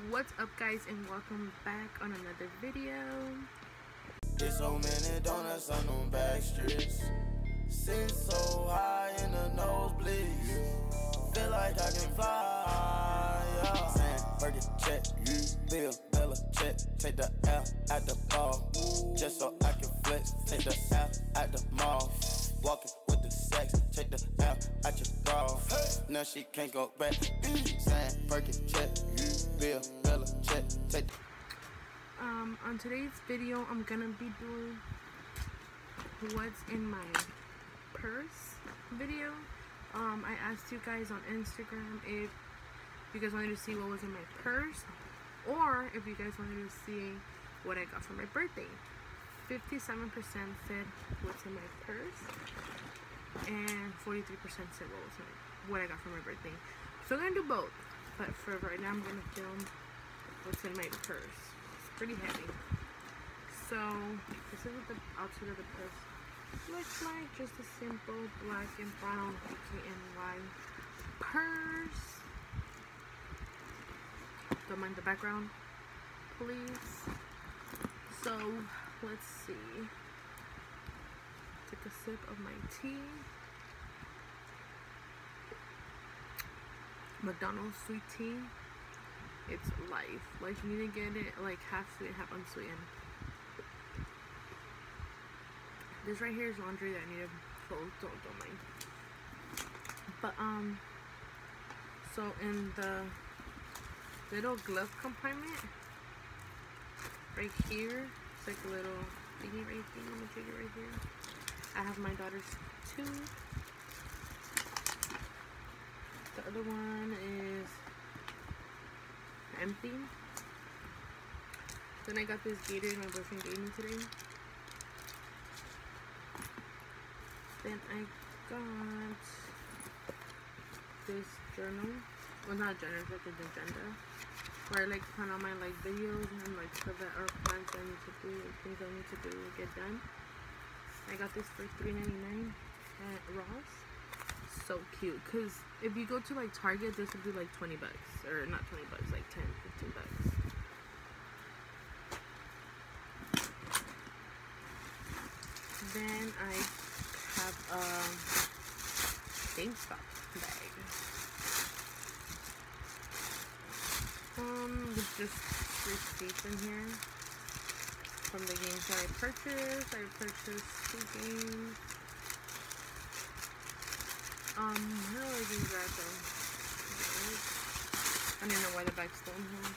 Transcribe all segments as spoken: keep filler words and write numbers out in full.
What's up, guys, and welcome back on another video. There's so many donuts on them back streets. Sitting so high in the nosebleeds. Feel like I can fly, yeah. Saying, Burger check, Bill, Bella check. Take the L at the ball, just so I can flex. Take the L at the mall. Walking with the sex, check the L at your bra. Now she can't go back. Saying, Burger check, Bill, Bella check. Take the Um, on today's video, I'm gonna be doing what's in my purse video. Um, I asked you guys on Instagram if you guys wanted to see what was in my purse, or if you guys wanted to see what I got for my birthday. fifty-seven percent said what's in my purse, and forty-three percent said what was my, what I got for my birthday. So I'm gonna do both, but for right now, I'm gonna film what's in my purse. Pretty heavy. So this is what the outside of the purse looks like. Just a simple black and brown D K N Y purse. Don't mind the background, please. So let's see. Take a sip of my tea. McDonald's sweet tea. It's life. Like, you need to get it like half sweet, half unsweetened. This right here is laundry that I need to fold. Don't don't mind. But um, so in the little glove compartment right here, it's like a little thingy right here. Let me take it right here. I have my daughter's too. The other one is empty. Then I got this Gatorade my boyfriend gave me today. Then I got this journal. Well, not a journal, it's like an agenda where I like plan all my like videos and like stuff that are plans I need to do, things I need to do to get done. I got this for three ninety-nine at Ross. So cute, because if you go to like Target, this would be like twenty bucks, or not twenty bucks, like ten, fifteen bucks. Then I have a GameStop bag. Um, with just receipts in here from the games that I purchased. I purchased two games. Um, I don't really think that though. I don't know why the bag's still in here.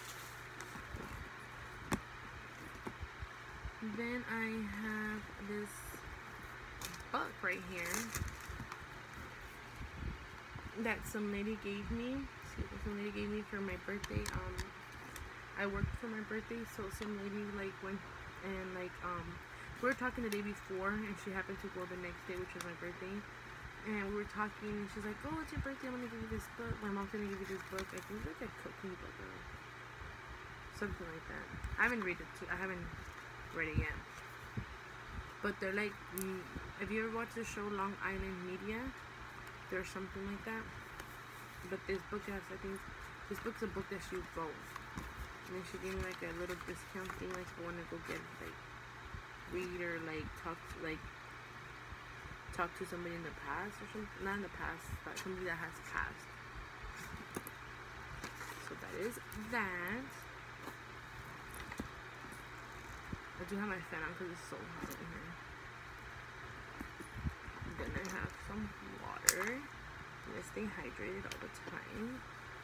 Then I have this book right here that some lady gave me. Excuse me, some lady gave me for my birthday. Um, I worked for my birthday, so some lady like went and like um, we were talking the day before, and she happened to go the next day, which was my birthday. And we were talking, and she's like, oh, it's your birthday, I'm gonna give you this book. My mom's gonna give you this book. I think it's like a cooking book or something like that. I haven't read it too. I haven't read it yet. But they're like, mm, if you ever watched the show Long Island Media, there's something like that. But this book has, I think, this book's a book that she wrote. And then she gave me like a little discount thing, like if I want to go get, like, read or like talk to, like, talk to somebody in the past or something. Not in the past, but somebody that has passed. So that is that. I do have my fan on because it's so hot in here. And then I have some water. I stay hydrated all the time.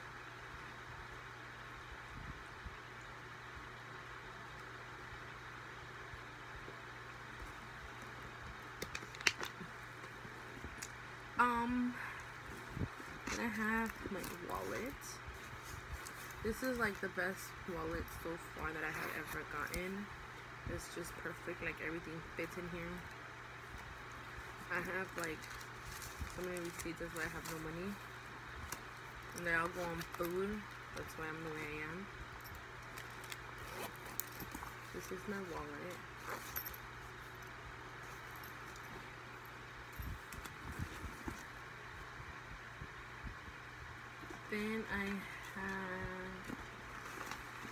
Um, and I have my wallet. This is like the best wallet so far that I have ever gotten. It's just perfect, like everything fits in here. I have like so many receipts, that's why I have no money. And they all go on food, that's why I'm the way I am. This is my wallet. Then I have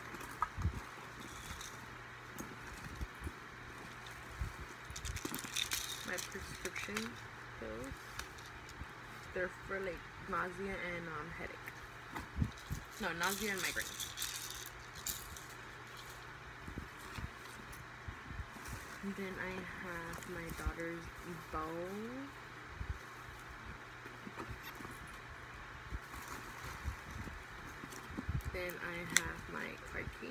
nausea and um, headache. No, nausea and migraine. And then I have my daughter's bow. Then I have my card key.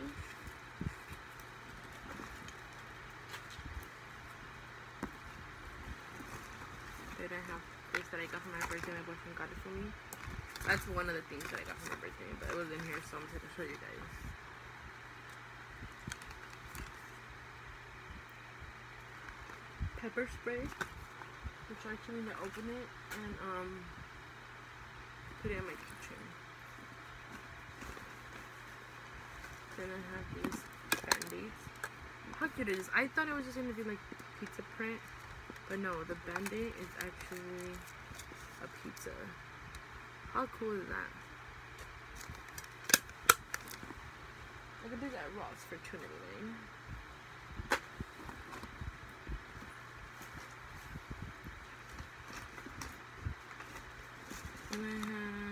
Then I have this that I got for my birthday. My boyfriend got it for me. That's one of the things that I got for my birthday, but it was in here, so I'm going to show you guys. Pepper spray, which I actually need to open it and um put it in my kitchen. Then I have these band-aids. How cute it is. I thought it was just going to be like pizza print, but no, the band-aid is actually a pizza. How cool is that? I could do that at Ross for two ninety-nine. And I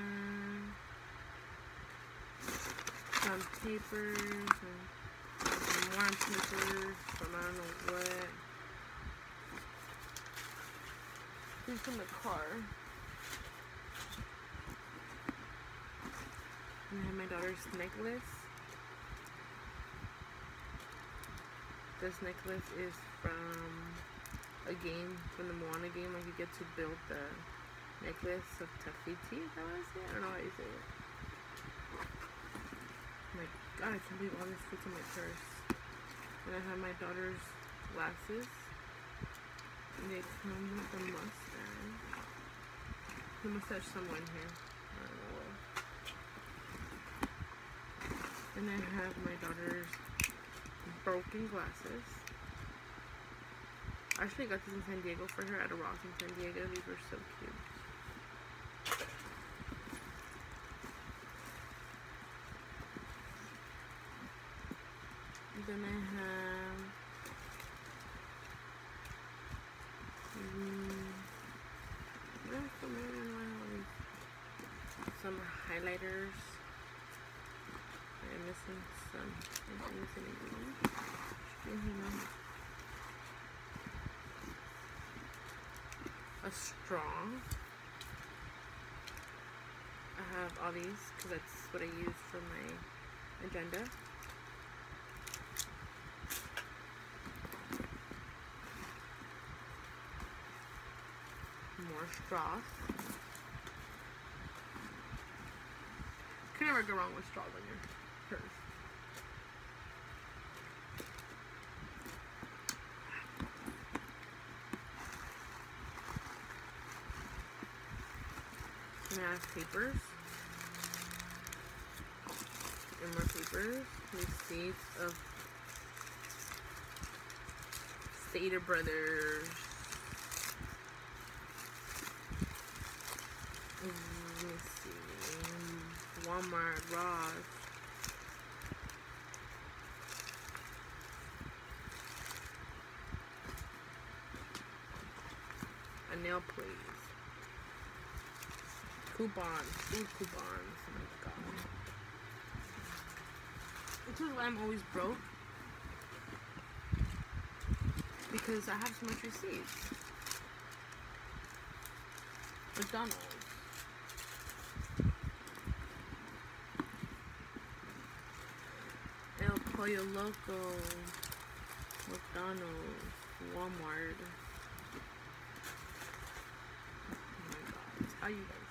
have some papers and some more papers from I don't know what. These from the car. And I have my daughter's necklace. This necklace is from a game, from the Moana game. Like you get to build the necklace of Tafiti, is that what I say? I don't know how you say it. Oh my god, I can't believe all this fits in my purse. And I have my daughter's glasses. And they come with the mustache. The mustache somewhere in here. I don't know where. And I have my daughter's broken glasses. I actually got these in San Diego for her at a Ross in San Diego. These were so cute. And then I have mm, there's so many, all these. Some highlighters. I'm missing some. I'm missing anything. A straw. I have all these because that's what I use for my agenda. More straws. Can never go wrong with straws on your purse. And I have papers. And more papers. Receipts of Stater Brothers. Let me see. Walmart, Ross. A nail police. Coupons. Ooh, coupons. Oh my god. This is why I'm always broke. Because I have so much receipts. McDonald's. El Pollo Loco. McDonald's. Walmart. Oh my god. How you guys?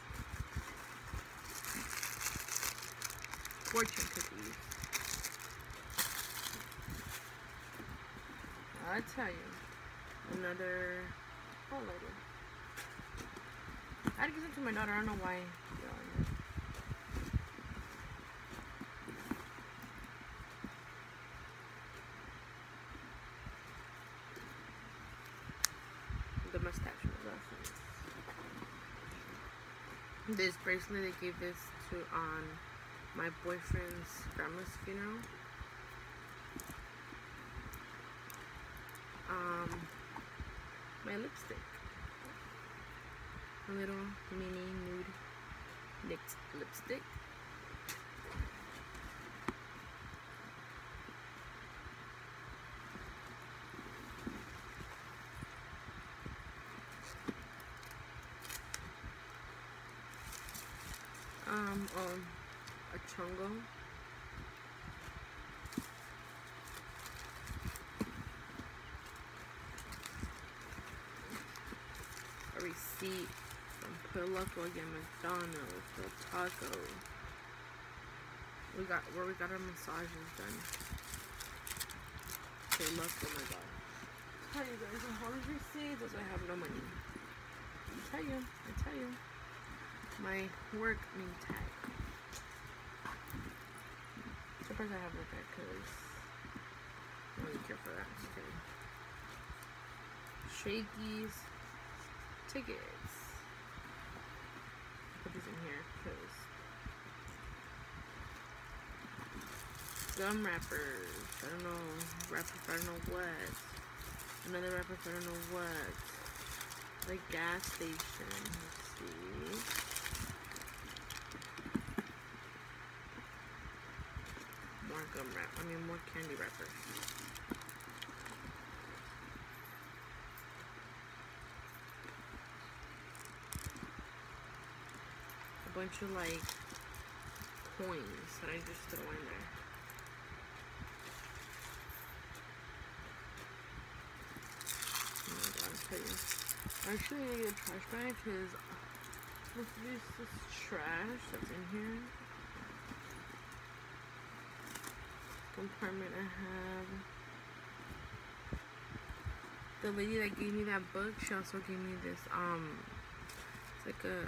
Fortune cookies. I tell you, another. Oh, later. I had to give it to my daughter. I don't know why. The mustache glasses. This bracelet, they gave this to on my boyfriend's grandma's funeral. Um, my lipstick, a little mini nude NYX lipstick. Um, um, a chongo. A receipt from Put Loco again, McDonald's, Del Taco. We got where we got our massages done. Put Loco, my god. I tell you guys, a whole receipt does I have no money. I tell you, I tell you. My work name tag. Surprised I have that because I don't really care for that. Just kidding. Shakey's tickets. Put these in here because gum wrappers. I don't know. Wrapper for I don't know what. Another wrapper for I don't know what. The gas station. Let's see. More gum wrap. I mean, more candy wrappers. A bunch of like coins that I just throw in there. Oh my god, I'll tell you. I actually need to get a trash bag because most of this is trash that's in here. Compartment I have. The lady that gave me that book, she also gave me this, um, it's like a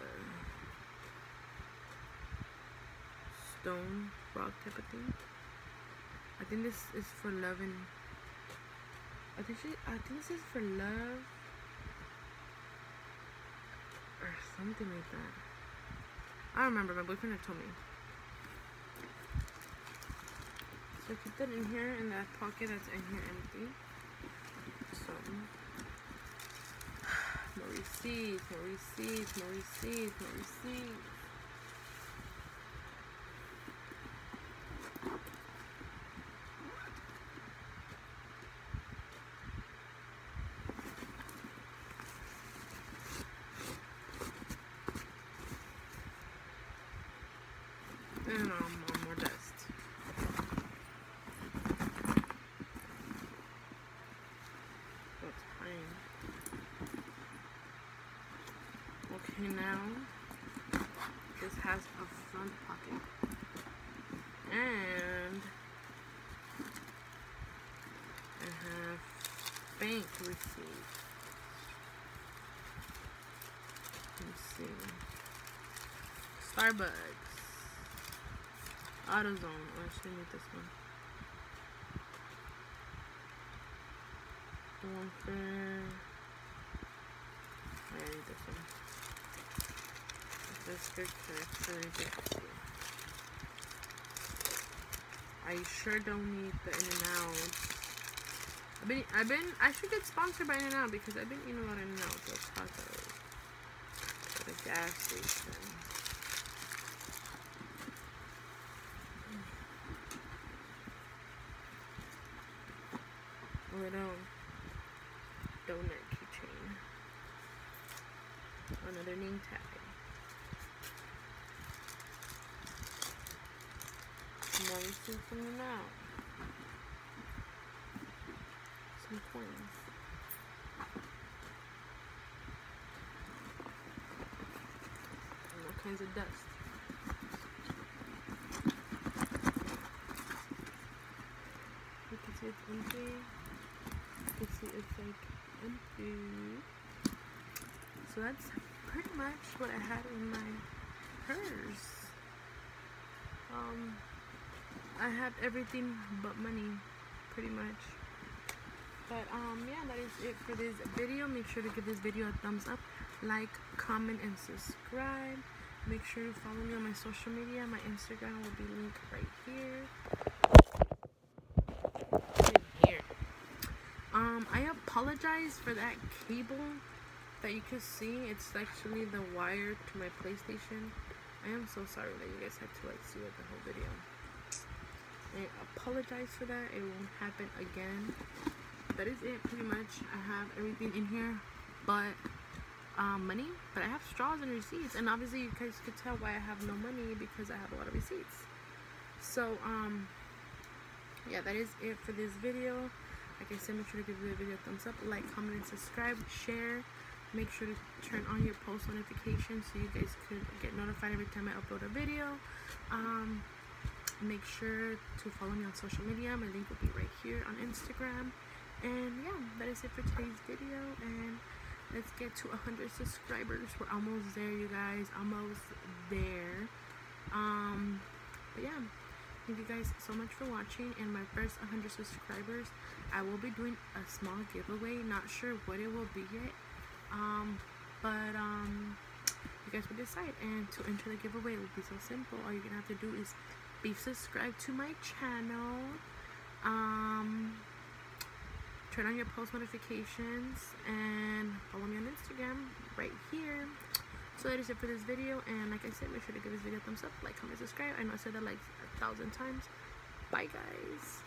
stone rock type of thing. I think this is for love and, I think she, I think this is for love, or something like that. I don't remember, my boyfriend had told me. So I keep that in here, in that pocket that's in here empty. So, more receipts, more receipts, more receipts, more receipts. And um, more dust. Okay, now this has a front pocket and I have bank receipt. Let's see. Starbucks, AutoZone. Oh, I should need this one. The one for. I need this one. This good character. I sure don't need the In-N-Out. I've been, I've been, I should get sponsored by In-N-Out because I've been eating a lot of In-N-Out. Those tacos at the gas station. A little donut keychain. Another name tag. More receipts from In-N-Out. Some coins. And all kinds of dust. You can see it's empty. You can see it's like empty. So that's pretty much what I had in my purse. Um, I have everything but money, pretty much. But um, yeah, that is it for this video. Make sure to give this video a thumbs up, like, comment, and subscribe. Make sure to follow me on my social media. My Instagram will be linked right here. Here. Um, I apologize for that cable that you can see. It's actually the wire to my PlayStation. I am so sorry that you guys had to like see like the whole video. I apologize for that. It won't happen again. That is it pretty much. I have everything in here but um, money, but I have straws and receipts, and obviously you guys could tell why I have no money, because I have a lot of receipts. So um yeah, that is it for this video. Like I said, make sure to give the video a thumbs up, like, comment, and subscribe, share. Make sure to turn on your post notifications so you guys could get notified every time I upload a video. Um, make sure to follow me on social media. My link will be right here on Instagram. And yeah, that is it for today's video. And let's get to one hundred subscribers. We're almost there, you guys. Almost there. Um, but yeah, thank you guys so much for watching. And my first one hundred subscribers, I will be doing a small giveaway. Not sure what it will be yet. Um, but um, you guys will decide. And to enter the giveaway, it will be so simple. All you're gonna have to do is be subscribed to my channel. Um, turn on your post notifications and follow me on Instagram right here. So that is it for this video. And like I said, make sure to give this video a thumbs up, like, comment, subscribe. I know I said that like a thousand times. Bye, guys.